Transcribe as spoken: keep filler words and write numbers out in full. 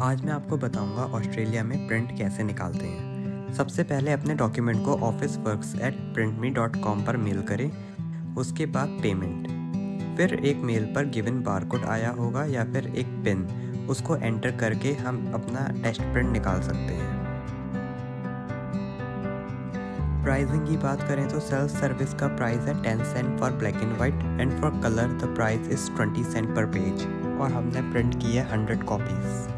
आज मैं आपको बताऊंगा ऑस्ट्रेलिया में प्रिंट कैसे निकालते हैं। सबसे पहले अपने डॉक्यूमेंट को office works at print me dot com पर मेल करें। उसके बाद पेमेंट, फिर एक मेल पर गिवन बारकोड आया होगा या फिर एक पिन, उसको एंटर करके हम अपना टेस्ट प्रिंट निकाल सकते हैं। प्राइसिंग की बात करें तो सेल्फ सर्विस का प्राइस है ten cent for black and white and for colour the price is twenty cent per page और हमने प्रिंट की है हंड्रेड कॉपीज़।